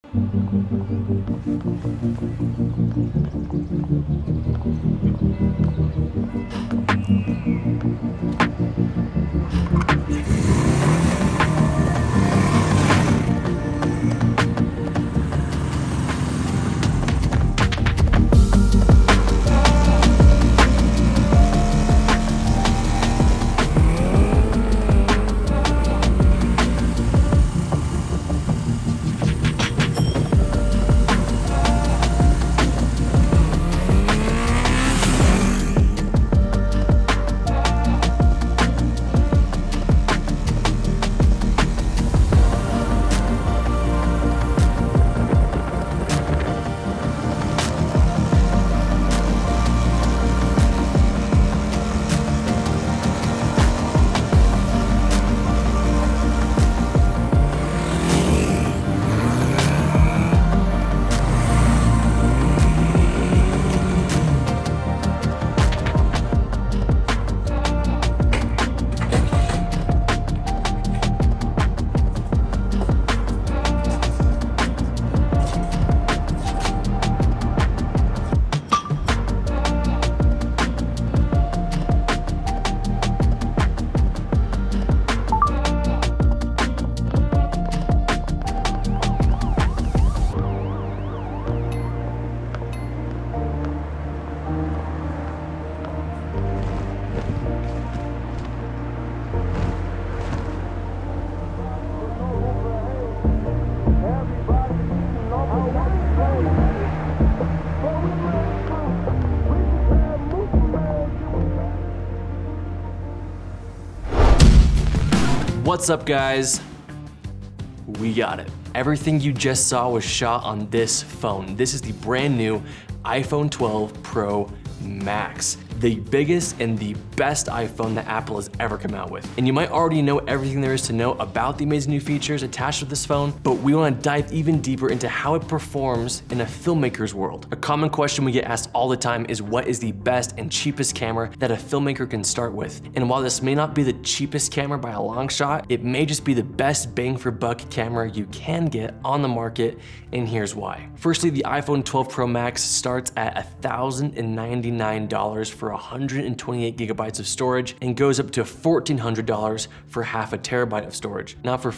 What's up, guys? We got it. Everything you just saw was shot on this phone. This is the brand new iPhone 12 Pro Max, the biggest and the best iPhone that Apple has ever come out with. And you might already know everything there is to know about the amazing new features attached with this phone, but we want to dive even deeper into how it performs in a filmmaker's world. A common question we get asked all the time is, what is the best and cheapest camera that a filmmaker can start with? And while this may not be the cheapest camera by a long shot, it may just be the best bang for buck camera you can get on the market, and here's why. Firstly, the iPhone 12 Pro Max starts at $1,099 for 128 gigabytes of storage and goes up to $1,400 for half a terabyte of storage. Now, for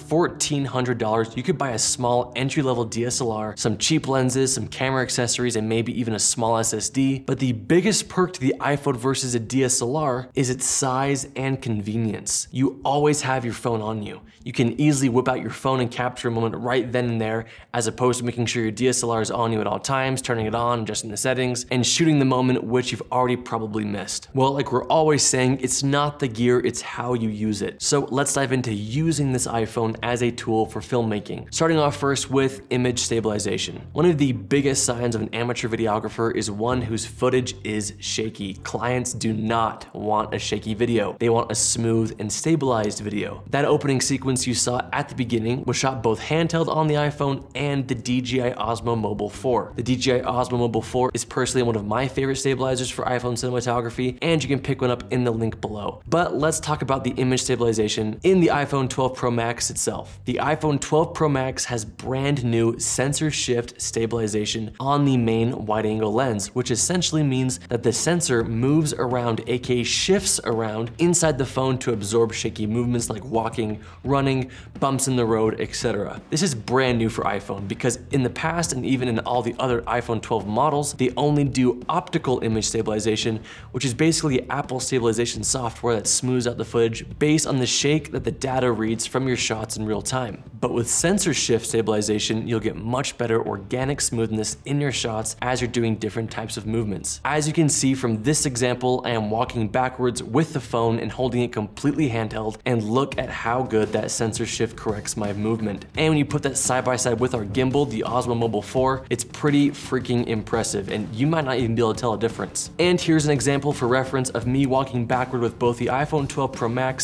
$1,400, you could buy a small entry-level DSLR, some cheap lenses, some camera accessories, and maybe even a small SSD. But the biggest perk to the iPhone versus a DSLR is its size and convenience. You always have your phone on you. You can easily whip out your phone and capture a moment right then and there, as opposed to making sure your DSLR is on you at all times, turning it on, adjusting the settings, and shooting the moment which you've already probably missed. Well, like we're always saying, it's not the gear, it's how you use it. So let's dive into using this iPhone as a tool for filmmaking. Starting off first with image stabilization. One of the biggest signs of an amateur videographer is one whose footage is shaky. Clients do not want a shaky video. They want a smooth and stabilized video. That opening sequence you saw at the beginning was shot both handheld on the iPhone and the DJI Osmo Mobile 4. The DJI Osmo Mobile 4 is personally one of my favorite stabilizers for iPhone cinematography, and you can pick one up in the link below. But let's talk about the image stabilization in the iPhone 12 Pro Max itself. The iPhone 12 Pro Max has brand new sensor shift stabilization on the main wide angle lens, which essentially means that the sensor moves around, aka shifts around inside the phone to absorb shaky movements like walking, running, bumps in the road, etc. This is brand new for iPhone because in the past and even in all the other iPhone 12 models, they only do optical image stabilization, which is basically Apple stabilization software that smooths out the footage based on the shake that the data reads from your shots in real time. But with sensor shift stabilization, you'll get much better organic smoothness in your shots as you're doing different types of movements. As you can see from this example, I am walking backwards with the phone and holding it completely handheld, and look at how good that sensor shift corrects my movement. And when you put that side by side with our gimbal, the Osmo Mobile 4, it's pretty freaking impressive, and you might not even be able to tell a difference. And here's an example for reference of me walking backward with both the iPhone 12 Pro Max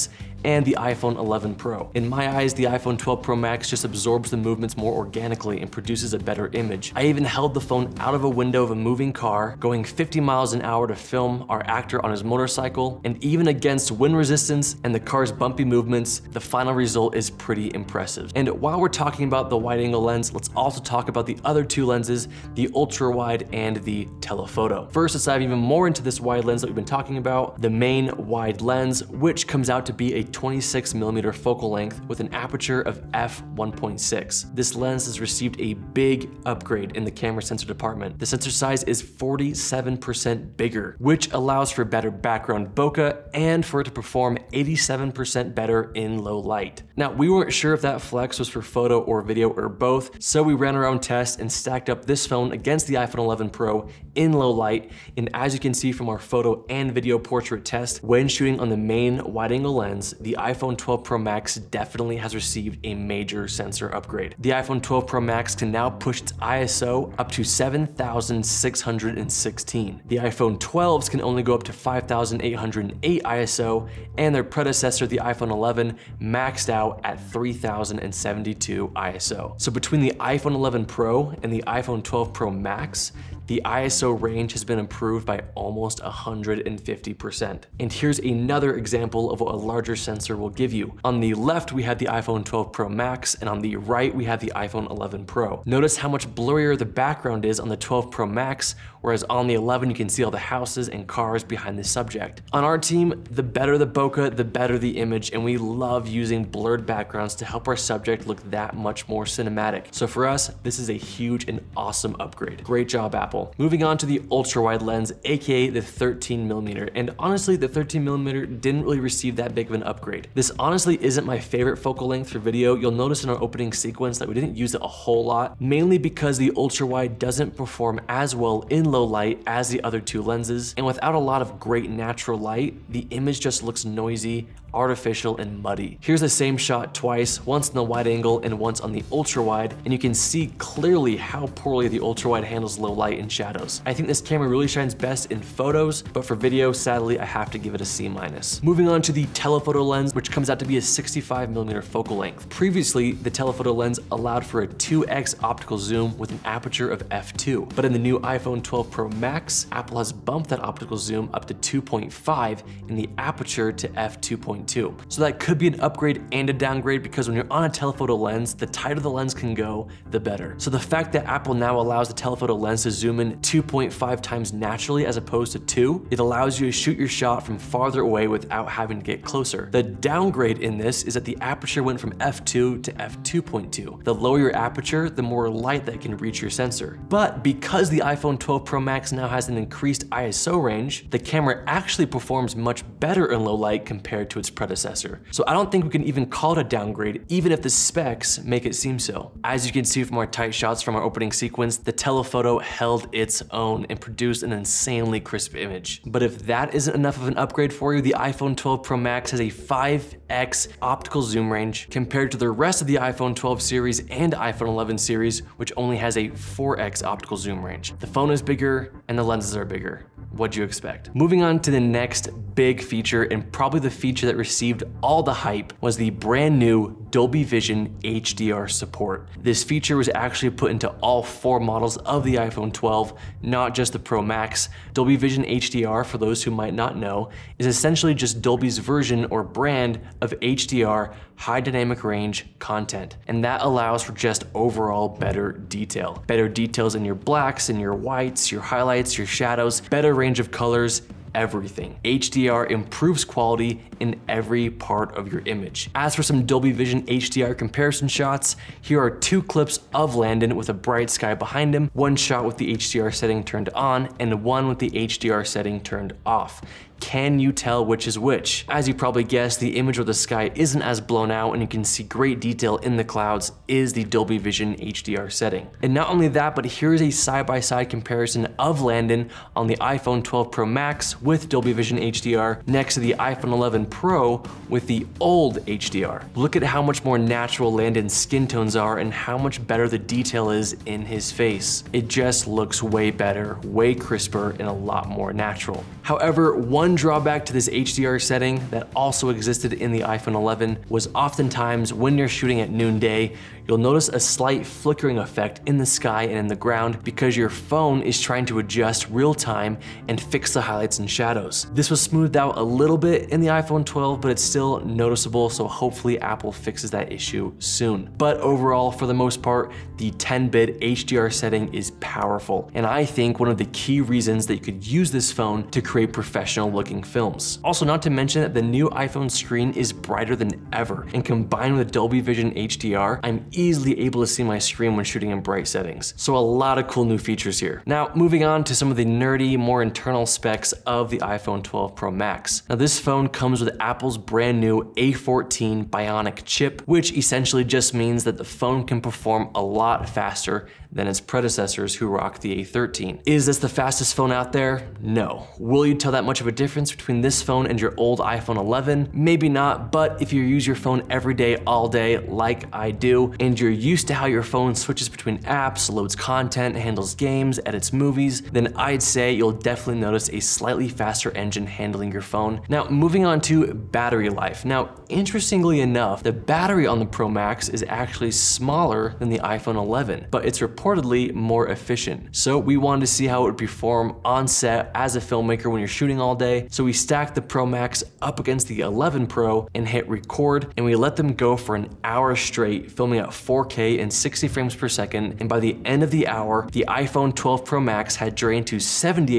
and the iPhone 11 Pro. In my eyes, the iPhone 12 Pro Max just absorbs the movements more organically and produces a better image. I even held the phone out of a window of a moving car, going 50 miles an hour to film our actor on his motorcycle, and even against wind resistance and the car's bumpy movements, the final result is pretty impressive. And while we're talking about the wide-angle lens, let's also talk about the other two lenses, the ultra-wide and the telephoto. First, let's dive even more into this wide lens that we've been talking about, the main wide lens, which comes out to be a 26mm focal length with an aperture of f1.6. This lens has received a big upgrade in the camera sensor department. The sensor size is 47% bigger, which allows for better background bokeh and for it to perform 87% better in low light. Now, we weren't sure if that flex was for photo or video or both, so we ran our own tests and stacked up this phone against the iPhone 11 Pro in low light, and as you can see from our photo and video portrait test, when shooting on the main wide-angle lens, the iPhone 12 Pro Max definitely has received a major sensor upgrade. The iPhone 12 Pro Max can now push its ISO up to 7,616. The iPhone 12s can only go up to 5,808 ISO, and their predecessor, the iPhone 11, maxed out at 3,072 ISO. So between the iPhone 11 Pro and the iPhone 12 Pro Max, the ISO range has been improved by almost 150%. And here's another example of what a larger sensor will give you. On the left, we have the iPhone 12 Pro Max, and on the right, we have the iPhone 11 Pro. Notice how much blurrier the background is on the 12 Pro Max, whereas on the 11, you can see all the houses and cars behind the subject. On our team, the better the bokeh, the better the image, and we love using blurred backgrounds to help our subject look that much more cinematic. So for us, this is a huge and awesome upgrade. Great job, Apple. Moving on to the ultra-wide lens, aka the 13mm, and honestly, the 13mm didn't really receive that big of an upgrade. This honestly isn't my favorite focal length for video. You'll notice in our opening sequence that we didn't use it a whole lot, mainly because the ultra-wide doesn't perform as well in low light as the other two lenses, and without a lot of great natural light, the image just looks noisy, artificial, and muddy. Here's the same shot twice, once in the wide angle and once on the ultra wide, and you can see clearly how poorly the ultra wide handles low light and shadows. I think this camera really shines best in photos, but for video, sadly, I have to give it a C-. Moving on to the telephoto lens, which comes out to be a 65mm focal length. Previously, the telephoto lens allowed for a 2x optical zoom with an aperture of f2, but in the new iPhone 12 Pro Max, Apple has bumped that optical zoom up to 2.5 and the aperture to f2.2. So that could be an upgrade and a downgrade, because when you're on a telephoto lens, the tighter the lens can go, the better. So the fact that Apple now allows the telephoto lens to zoom in 2.5 times naturally as opposed to 2, it allows you to shoot your shot from farther away without having to get closer. The downgrade in this is that the aperture went from f2 to f2.2. The lower your aperture, the more light that can reach your sensor. But because the iPhone 12 Pro Max now has an increased ISO range, the camera actually performs much better in low light compared to its predecessor. So I don't think we can even call it a downgrade, even if the specs make it seem so. As you can see from our tight shots from our opening sequence, the telephoto held its own and produced an insanely crisp image. But if that isn't enough of an upgrade for you, the iPhone 12 Pro Max has a 5x optical zoom range compared to the rest of the iPhone 12 series and iPhone 11 series, which only has a 4x optical zoom range. The phone is bigger and the lenses are bigger. What'd you expect? Moving on to the next big feature, and probably the feature that received all the hype, was the brand new Dolby Vision HDR support. This feature was actually put into all 4 models of the iPhone 12, not just the Pro Max. Dolby Vision HDR, for those who might not know, is essentially just Dolby's version or brand of HDR, high dynamic range content. And that allows for just overall better detail. Better details in your blacks, in your whites, your highlights, your shadows, better range of colors, everything. HDR improves quality in every part of your image. As for some Dolby Vision HDR comparison shots, here are 2 clips of Landon with a bright sky behind him, one shot with the HDR setting turned on, and one with the HDR setting turned off. Can you tell which is which? As you probably guessed, the image where the sky isn't as blown out and you can see great detail in the clouds is the Dolby Vision HDR setting. And not only that, but here's a side-by-side comparison of Landon on the iPhone 12 Pro Max with Dolby Vision HDR next to the iPhone 11 Pro with the old HDR. Look at how much more natural Landon's skin tones are and how much better the detail is in his face. It just looks way better, way crisper, and a lot more natural. However, one drawback to this HDR setting that also existed in the iPhone 11 was oftentimes when you're shooting at noonday, you'll notice a slight flickering effect in the sky and in the ground because your phone is trying to adjust real time and fix the highlights and shadows. This was smoothed out a little bit in the iPhone 12, but it's still noticeable, so hopefully Apple fixes that issue soon. But overall, for the most part, the 10-bit HDR setting is powerful, and I think one of the key reasons that you could use this phone to create professional looking films. Also, not to mention that the new iPhone screen is brighter than ever, and combined with Dolby Vision HDR, I'm easily able to see my screen when shooting in bright settings. So a lot of cool new features here. Now, moving on to some of the nerdy, more internal specs of the iPhone 12 Pro Max. Now, this phone comes with Apple's brand new A14 Bionic chip, which essentially just means that the phone can perform a lot faster than its predecessors who rocked the A13. Is this the fastest phone out there? No. Will you tell that much of a difference between this phone and your old iPhone 11? Maybe not, but if you use your phone every day, all day, like I do, and you're used to how your phone switches between apps, loads content, handles games, edits movies, then I'd say you'll definitely notice a slightly faster engine handling your phone. Now, moving on to battery life. Now, interestingly enough, the battery on the Pro Max is actually smaller than the iPhone 11, but it's reportedly more efficient. So we wanted to see how it would perform on set as a filmmaker when you're shooting all day. So we stacked the Pro Max up against the 11 Pro and hit record, and we let them go for an hour straight, filming at 4K and 60 frames per second. And by the end of the hour, the iPhone 12 Pro Max had drained to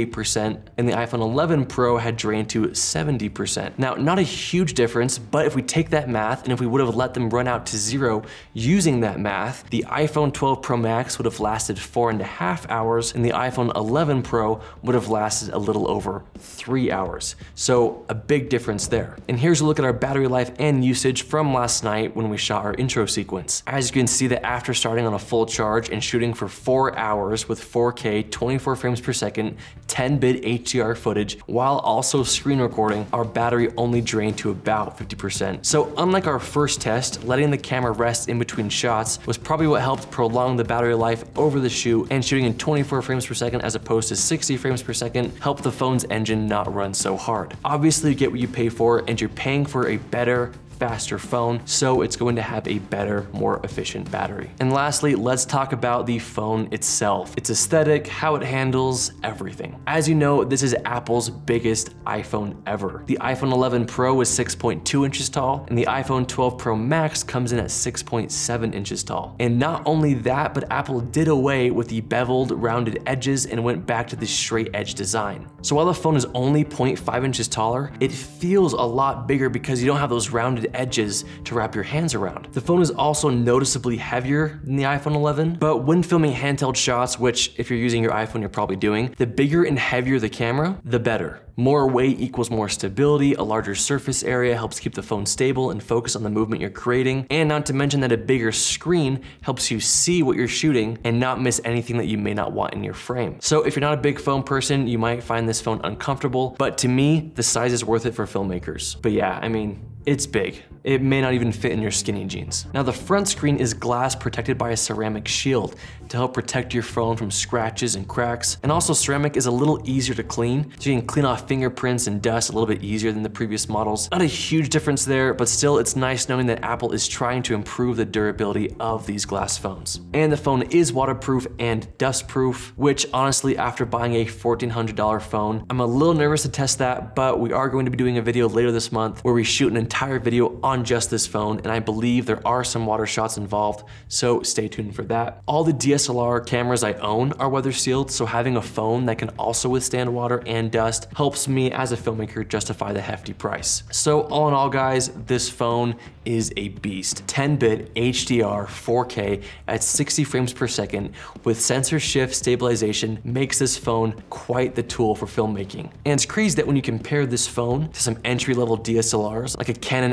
78% and the iPhone 11 Pro had drained to 70%. Now, not a huge difference, but if we take that math and if we would have let them run out to zero using that math, the iPhone 12 Pro Max would have lasted 4.5 hours and the iPhone 11 Pro would have lasted a little over 3 hours. So a big difference there. And here's a look at our battery life and usage from last night when we shot our intro sequence. As you can see that after starting on a full charge and shooting for 4 hours with 4K 24 frames per second, 10-bit HDR footage, while also screen recording, our battery only drained to about 50%. So unlike our first test, letting the camera rest in between shots was probably what helped prolong the battery life over the shoot, and shooting in 24 frames per second as opposed to 60 frames per second helped the phone's engine not run so hard. Obviously, you get what you pay for, and you're paying for a better, faster phone, so it's going to have a better, more efficient battery. And lastly, let's talk about the phone itself. Its aesthetic, how it handles, everything. As you know, this is Apple's biggest iPhone ever. The iPhone 11 Pro is 6.2 inches tall, and the iPhone 12 Pro Max comes in at 6.7 inches tall. And not only that, but Apple did away with the beveled, rounded edges and went back to the straight edge design. So while the phone is only 0.5 inches taller, it feels a lot bigger because you don't have those rounded edges to wrap your hands around. The phone is also noticeably heavier than the iPhone 11, but when filming handheld shots, which if you're using your iPhone, you're probably doing, the bigger and heavier the camera, the better. More weight equals more stability, a larger surface area helps keep the phone stable and focus on the movement you're creating, and not to mention that a bigger screen helps you see what you're shooting and not miss anything that you may not want in your frame. So if you're not a big phone person, you might find this phone uncomfortable, but to me, the size is worth it for filmmakers. But yeah, I mean, it's big. It may not even fit in your skinny jeans. Now, the front screen is glass protected by a ceramic shield to help protect your phone from scratches and cracks. And also, ceramic is a little easier to clean, so you can clean off fingerprints and dust a little bit easier than the previous models. Not a huge difference there, but still, it's nice knowing that Apple is trying to improve the durability of these glass phones. And the phone is waterproof and dustproof, which honestly, after buying a $1,400 phone, I'm a little nervous to test that, but we are going to be doing a video later this month where we shoot an entire video on just this phone, and I believe there are some water shots involved, so stay tuned for that. All the DSLR cameras I own are weather sealed, so having a phone that can also withstand water and dust helps me as a filmmaker justify the hefty price. So all in all, guys, this phone is a beast. 10-bit HDR 4K at 60 frames per second with sensor shift stabilization makes this phone quite the tool for filmmaking. And it's crazy that when you compare this phone to some entry-level DSLRs like a Canon SL3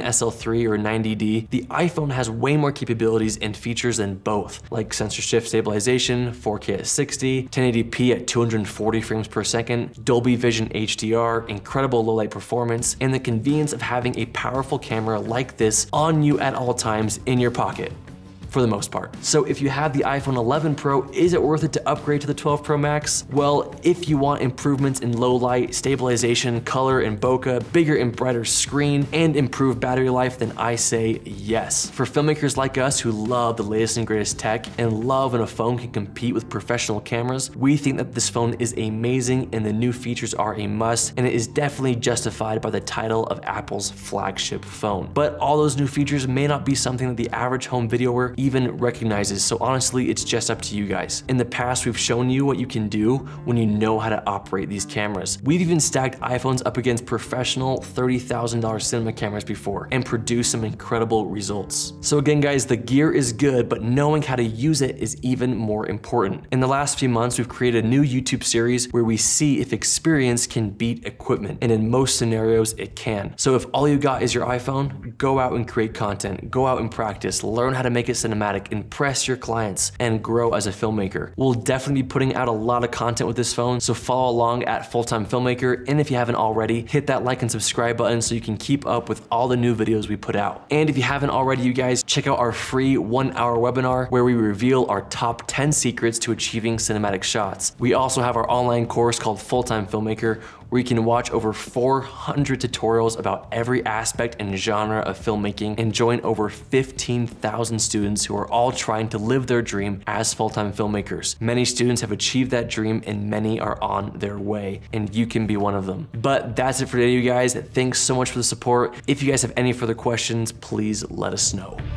3 or 90D, the iPhone has way more capabilities and features than both, like sensor shift stabilization, 4K at 60, 1080p at 240 frames per second, Dolby Vision HDR, incredible low light performance, and the convenience of having a powerful camera like this on you at all times in your pocket, for the most part. So if you have the iPhone 11 Pro, is it worth it to upgrade to the 12 Pro Max? Well, if you want improvements in low light, stabilization, color, and bokeh, bigger and brighter screen, and improved battery life, then I say yes. For filmmakers like us who love the latest and greatest tech and love when a phone can compete with professional cameras, we think that this phone is amazing and the new features are a must, and it is definitely justified by the title of Apple's flagship phone. But all those new features may not be something that the average home videoer even recognizes, so honestly, it's just up to you guys. In the past, we've shown you what you can do when you know how to operate these cameras. We've even stacked iPhones up against professional $30,000 cinema cameras before and produced some incredible results. So again, guys, the gear is good, but knowing how to use it is even more important. In the last few months, we've created a new YouTube series where we see if experience can beat equipment, and in most scenarios, it can. So if all you got is your iPhone, go out and create content, go out and practice, learn how to make it cinematic, impress your clients, and grow as a filmmaker. We'll definitely be putting out a lot of content with this phone, so follow along at Full-Time Filmmaker, and if you haven't already, hit that like and subscribe button so you can keep up with all the new videos we put out. And if you haven't already, you guys, check out our free 1-hour webinar where we reveal our top 10 secrets to achieving cinematic shots. We also have our online course called Full-Time Filmmaker, where you can watch over 400 tutorials about every aspect and genre of filmmaking and join over 15,000 students who are all trying to live their dream as full-time filmmakers. Many students have achieved that dream and many are on their way, and you can be one of them. But that's it for today, you guys. Thanks so much for the support. If you guys have any further questions, please let us know.